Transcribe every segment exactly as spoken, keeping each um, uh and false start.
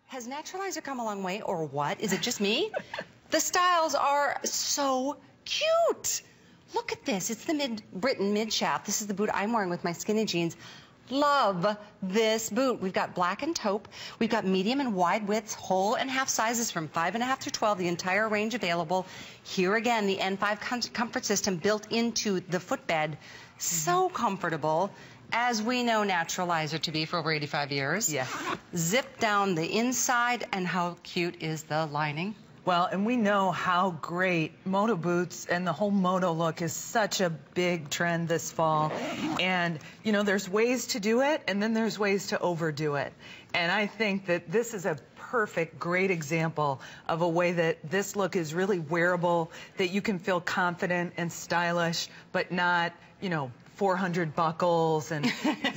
Has Naturalizer come a long way, or what? Is it just me? The styles are so cute. Look at this. It's the mid Britain mid shaft. This is the boot I'm wearing with my skinny jeans. Love this boot. We've got black and taupe. We've got medium and wide widths, whole and half sizes from five and a half through twelve, the entire range available. Here again, the N five com comfort system built into the footbed. So comfortable. As we know Naturalizer to be for over eighty-five years. Yeah. Zip down the inside, and how cute is the lining? Well, and we know how great moto boots and the whole moto look is such a big trend this fall. And, you know, there's ways to do it, and then there's ways to overdo it. And I think that this is a perfect, great example of a way that this look is really wearable, that you can feel confident and stylish, but not, you know, four hundred buckles and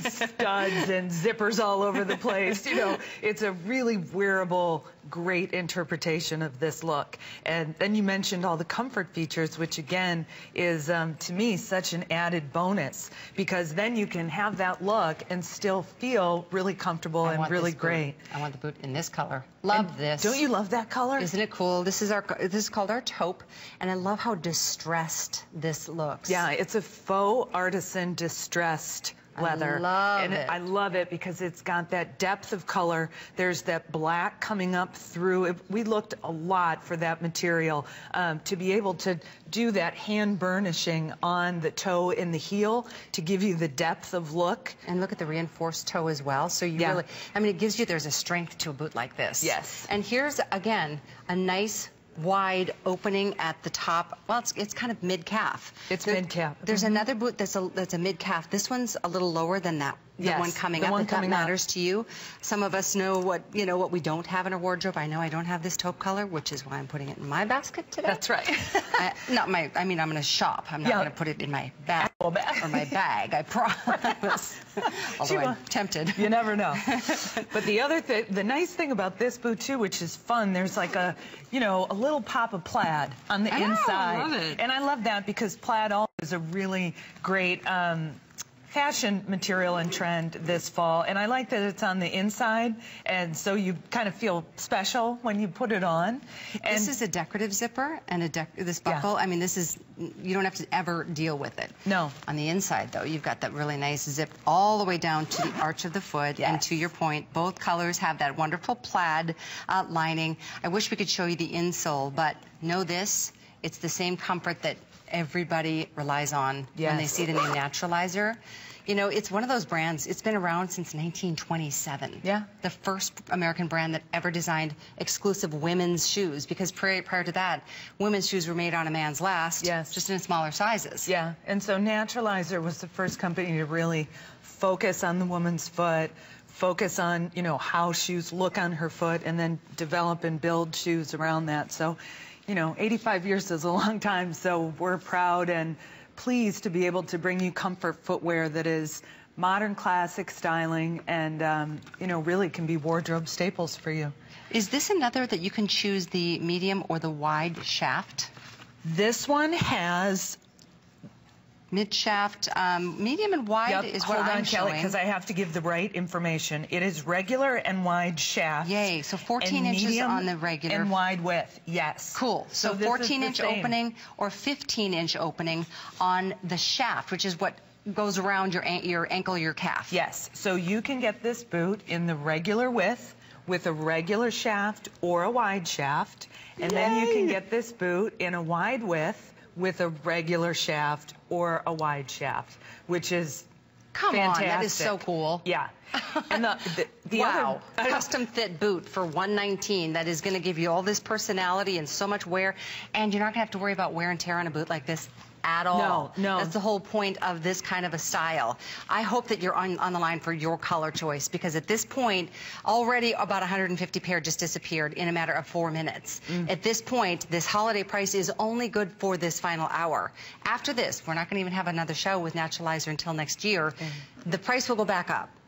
studs and zippers all over the place. You know, it's a really wearable, great interpretation of this look. And then you mentioned all the comfort features, which again is, um, to me, such an added bonus, because then you can have that look and still feel really comfortable I and really great. I want the boot in this color. Love and this. Don't you love that color? Isn't it cool? This is our this is called our taupe, and I love how distressed this looks. Yeah, it's a faux artisan distressed leather. I love and it. I love it because it's got that depth of color. There's that black coming up through it. We looked a lot for that material um, to be able to do that hand burnishing on the toe and the heel to give you the depth of look. And look at the reinforced toe as well. So you yeah. really, I mean, it gives you, there's a strength to a boot like this. Yes. And here's, again, a nice wide opening at the top. Well, it's, it's kind of mid-calf. It's there, mid-calf. There's mm-hmm. another boot that's a, that's a mid-calf. This one's a little lower than that. The yes, one coming the up, one if coming that matters up. to you. Some of us know what, you know, what we don't have in our wardrobe. I know I don't have this taupe color, which is why I'm putting it in my basket today. That's right. I, not my, I mean, I'm going to shop. I'm not yeah. going to put it in my bag or my bag, I promise. Although I'm tempted. You never know. But the other thing, the nice thing about this boot too, which is fun, there's like a, you know, a little pop of plaid on the I know, inside. I love it. And I love that because plaid also is a really great um, fashion material and trend this fall. And I like that it's on the inside, and so you kind of feel special when you put it on. And this is a decorative zipper and a dec this buckle. Yeah. I mean, this is, you don't have to ever deal with it. No. On the inside, though, you've got that really nice zip all the way down to the arch of the foot. Yes. And to your point, both colors have that wonderful plaid uh, lining. I wish we could show you the insole, but know this, it's the same comfort that everybody relies on yes. when they see the name Naturalizer. You know, it's one of those brands, it's been around since nineteen twenty-seven. Yeah. The first American brand that ever designed exclusive women's shoes, because prior, prior to that, women's shoes were made on a man's last, yes. just in smaller sizes. Yeah, and so Naturalizer was the first company to really focus on the woman's foot, focus on, you know, how shoes look on her foot, and then develop and build shoes around that. So, you know, eighty-five years is a long time, so we're proud and pleased to be able to bring you comfort footwear that is modern classic styling and, um, you know, really can be wardrobe staples for you. Is this another that you can choose the medium or the wide shaft? This one has mid shaft, um, medium and wide yep. is what Hold I'm on, Kelly, showing. because I have to give the right information. It is regular and wide shaft. Yay, so fourteen inches on the regular. And wide width, yes. Cool, so, so fourteen inch opening or fifteen inch opening on the shaft, which is what goes around your, your ankle, your calf. Yes, so you can get this boot in the regular width with a regular shaft or a wide shaft, and Yay. Then you can get this boot in a wide width with a regular shaft or a wide shaft, which is Come fantastic. on, that is so cool. Yeah. And the, the, the wow, other custom fit boot for one nineteen. That is going to give you all this personality and so much wear, and you're not going to have to worry about wear and tear on a boot like this at all. No, no. That's the whole point of this kind of a style. I hope that you're on, on the line for your color choice, because at this point, already about one hundred fifty pair just disappeared in a matter of four minutes. Mm. At this point, this holiday price is only good for this final hour. After this, we're not going to even have another show with Naturalizer until next year. Mm. The price will go back up.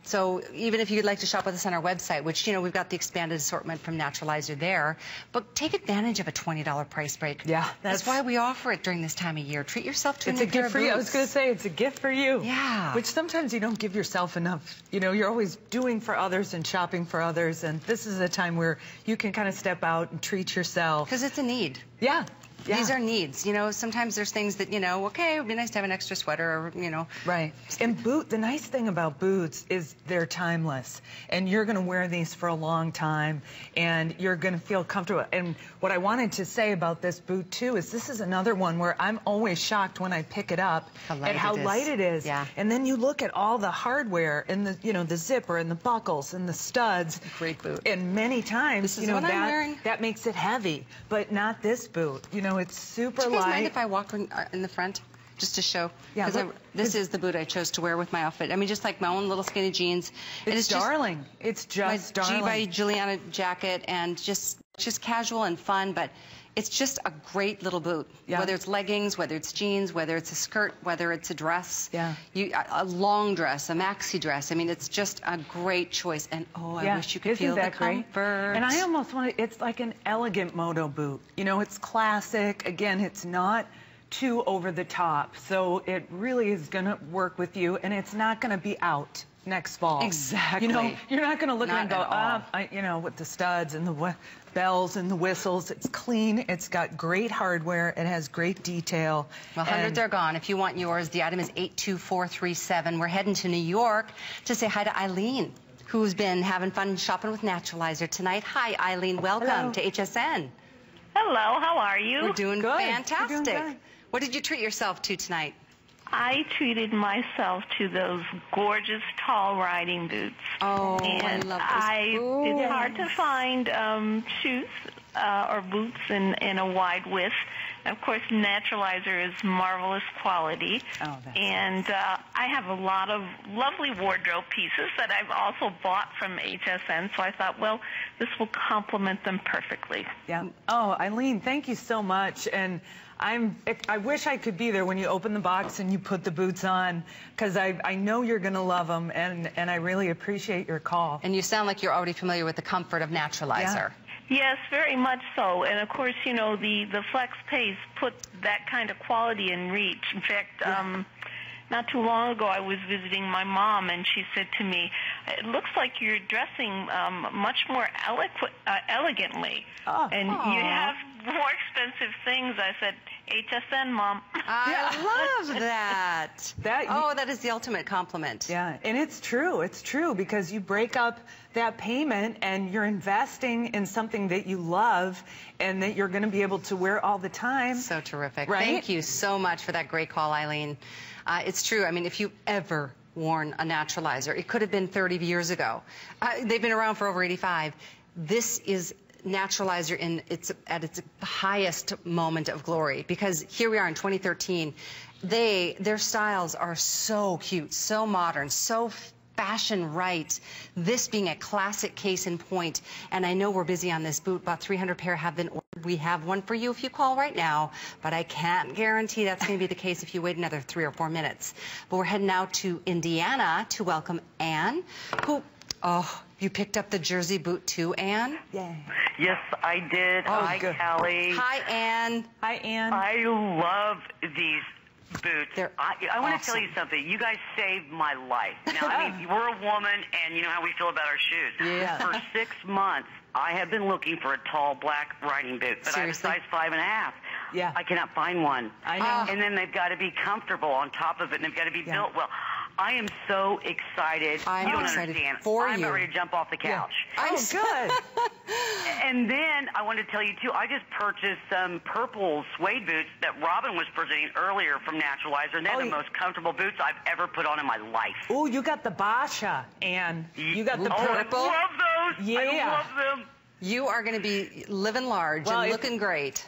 So even if you'd like to shop with us on our website, which, you know, we've got the expanded assortment from Naturalizer there, but take advantage of a twenty dollar price break. Yeah. That's, that's why we offer it during this time of year. Treat yourself to a new pair of boots. It's a gift for you. I was going to say, it's a gift for you. Yeah. Which sometimes you don't give yourself enough. You know, you're always doing for others and shopping for others, and this is a time where you can kind of step out and treat yourself. Because it's a need. Yeah. Yeah. These are needs. You know, sometimes there's things that, you know, okay, it would be nice to have an extra sweater or, you know. Right. And boot, the nice thing about boots is they're timeless. And you're going to wear these for a long time, and you're going to feel comfortable. And what I wanted to say about this boot, too, is this is another one where I'm always shocked when I pick it up at how light it is. Yeah. And then you look at all the hardware and the, you know, the zipper and the buckles and the studs. Great boot. And many times, this is you know, what I'm that, wearing. that makes it heavy, but not this boot. You know, it's super light. Do you guys mind if I walk in, uh, in the front just to show? Yeah. Because this is the boot I chose to wear with my outfit. I mean, just like my own little skinny jeans. It's, and it's darling. Just it's just my darling. G by Juliana jacket, and just just casual and fun, but it's just a great little boot. Yeah. Whether it's leggings, whether it's jeans, whether it's a skirt, whether it's a dress. Yeah. You, a long dress, a maxi dress. I mean, it's just a great choice. And oh, I yeah. wish you could Isn't feel that the great? comfort. And I almost want to, it's like an elegant moto boot. You know, it's classic. Again, it's not too over the top. So it really is going to work with you, and it's not going to be out next fall. Exactly. You know, you're not going to look Not and go, at ah, you know, with the studs and the wh bells and the whistles. It's clean. It's got great hardware. It has great detail. Well, hundreds are gone. If you want yours, the item is eight two four three seven. We're heading to New York to say hi to Eileen, who's been having fun shopping with Naturalizer tonight. Hi, Eileen. Welcome Hello. to H S N. Hello, how are you? We're doing Good. fantastic. We're doing good. What did you treat yourself to tonight? I treated myself to those gorgeous tall riding boots. Oh, and I love those. I, Ooh. it's hard to find um, shoes uh, or boots in, in a wide width. Of course, Naturalizer is marvelous quality. Oh, that's and uh, I have a lot of lovely wardrobe pieces that I've also bought from H S N, so I thought, well, this will complement them perfectly. Yeah. Oh, Eileen, thank you so much. And I'm, I wish I could be there when you open the box and you put the boots on, because I, I know you're going to love them, and, and I really appreciate your call. And you sound like you're already familiar with the comfort of Naturalizer. Yeah. Yes, very much so. And of course, you know, the, the Flex Pace put that kind of quality in reach. In fact, Yeah. um, not too long ago, I was visiting my mom, and she said to me, "It looks like you're dressing um, much more eloqu uh, elegantly, Oh. and Aw. you have more expensive things." I said, "H S N, Mom." I love that. That- oh, that is the ultimate compliment. Yeah, and it's true. It's true, because you break up that payment and you're investing in something that you love and that you're going to be able to wear all the time. So terrific. Right? Thank you so much for that great call, Eileen. Uh, it's true. I mean, if you've ever worn a Naturalizer, it could have been thirty years ago. Uh, they've been around for over eighty-five. This is Naturalizer in its at its highest moment of glory, because here we are in twenty thirteen. They their styles are so cute, so modern, so fashion right. This being a classic case in point, and I know we're busy on this boot. About three hundred pair have been ordered. We have one for you if you call right now, but I can't guarantee that's going to be the case if you wait another three or four minutes. But we're heading out to Indiana to welcome Anne, who, oh, you picked up the Jersey boot too, Anne? Yeah. Yes, I did. Oh, Hi, good. Callie. Hi, Anne. Hi, Anne. I love these boots. They're I, I want to tell awesome. you something. You guys saved my life. Now, I mean, we're a woman, and you know how we feel about our shoes. Yeah. For six months, I have been looking for a tall black riding boot, but Seriously? I have a size five and a half. Yeah. I cannot find one. I know. Ah. And then they've got to be comfortable on top of it, and they've got to be Yeah. built well. I am so excited. I'm you don't excited understand. for I'm you. about ready to jump off the Yeah. couch. I'm Oh, so- good. And then I wanted to tell you, too, I just purchased some purple suede boots that Robin was presenting earlier from Naturalizer, and they're Oh, the you- most comfortable boots I've ever put on in my life. Oh, you got the Basha, Anne. You got the Ooh, Oh, purple? I love those. Yeah. I love them. You are going to be living large Well, and if- looking great.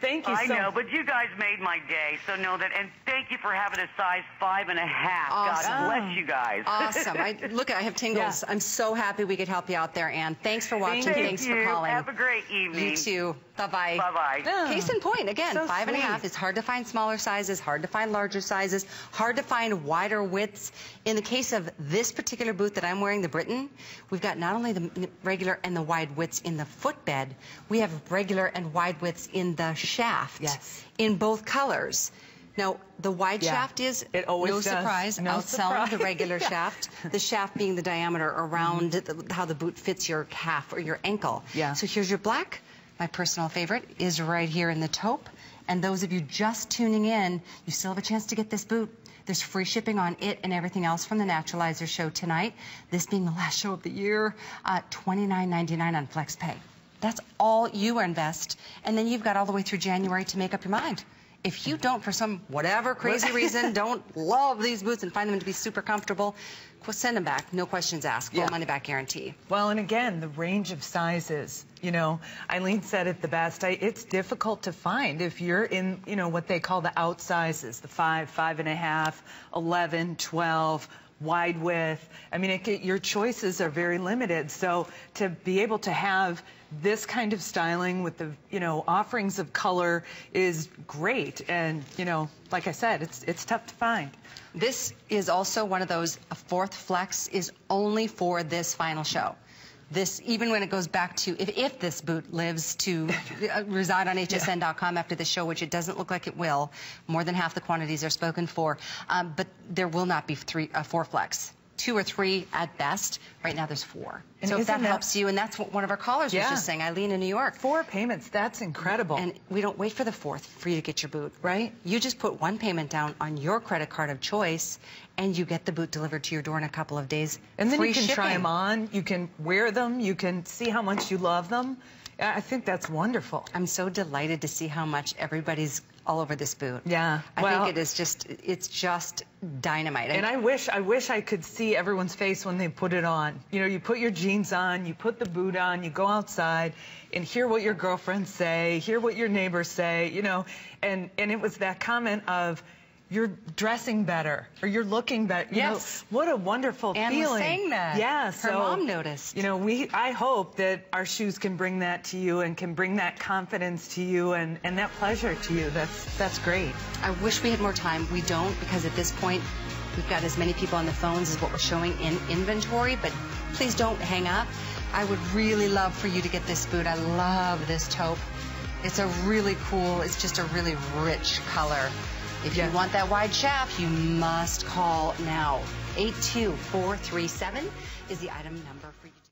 Thank you I so know, but you guys made my day, so know that. And thank you for having a size five and a half. Awesome. God bless you guys. Awesome. I, look, I have tingles. Yeah. I'm so happy we could help you out there, Ann. Thanks for watching. Thank Thanks you. for calling. Have a great evening. You too. Bye-bye. Bye-bye. Yeah. Case in point, again, So five and a sweet. half. It's hard to find smaller sizes, hard to find larger sizes, hard to find wider widths. In the case of this particular boot that I'm wearing, the Britain, we've got not only the regular and the wide widths in the footbed, we have regular and wide widths in the shaft. Yes. In both colors. Now, the wide Yeah. shaft is, It always no does. surprise, No outselling the surprise. regular Yeah. shaft. The shaft being the diameter around the, how the boot fits your calf or your ankle. Yeah. So here's your black. My personal favorite is right here in the taupe. And those of you just tuning in, you still have a chance to get this boot. There's free shipping on it and everything else from the Naturalizer show tonight. This being the last show of the year, uh, twenty-nine ninety-nine on FlexPay. That's all you invest. And then you've got all the way through January to make up your mind. If you don't, for some whatever crazy reason, don't love these boots and find them to be super comfortable, well, send them back. No questions asked. Full Yeah. money back guarantee. Well, and again, the range of sizes. You know, Eileen said it the best. I, it's difficult to find if you're in, you know, what they call the out sizes, the five, five and a half, eleven, twelve, wide width. I mean, it, your choices are very limited. So to be able to have this kind of styling with the, you know, offerings of color is great. And, you know, like I said, it's it's tough to find. This is also one of those, a fourth flex is only for this final show. This, even when it goes back to, if, if this boot lives to uh, reside on H S N dot com after the show, which it doesn't look like it will, more than half the quantities are spoken for, um, but there will not be three, uh, four flex. Two or three at best. Right now there's four. And so if that, isn't that- helps you, and that's what one of our callers Yeah. was just saying, Eileen in New York. Four payments, that's incredible. And we don't wait for the fourth for you to get your boot. Right. You just put one payment down on your credit card of choice, and you get the boot delivered to your door in a couple of days. And then Free you can try shipping. them on, you can wear them, you can see how much you love them. I think that's wonderful. I'm so delighted to see how much everybody's all over this boot. Yeah, I well- think it is just, it's just dynamite. And I wish, I wish I could see everyone's face when they put it on. You know, you put your jeans on, you put the boot on, you go outside and hear what your girlfriends say, hear what your neighbors say, you know, and, and it was that comment of, you're dressing better, or you're looking better. You Yes. know, what a wonderful Ann was feeling. saying that. Yeah, Her so, mom noticed. You know, we, I hope that our shoes can bring that to you and can bring that confidence to you and, and that pleasure to you. That's, that's great. I wish we had more time. We don't, because at this point, we've got as many people on the phones as what we're showing in inventory, but please don't hang up. I would really love for you to get this boot. I love this taupe. It's a really cool, it's just a really rich color. If Yeah. you want that wide shaft, you must call now. eight two four three seven is the item number for you.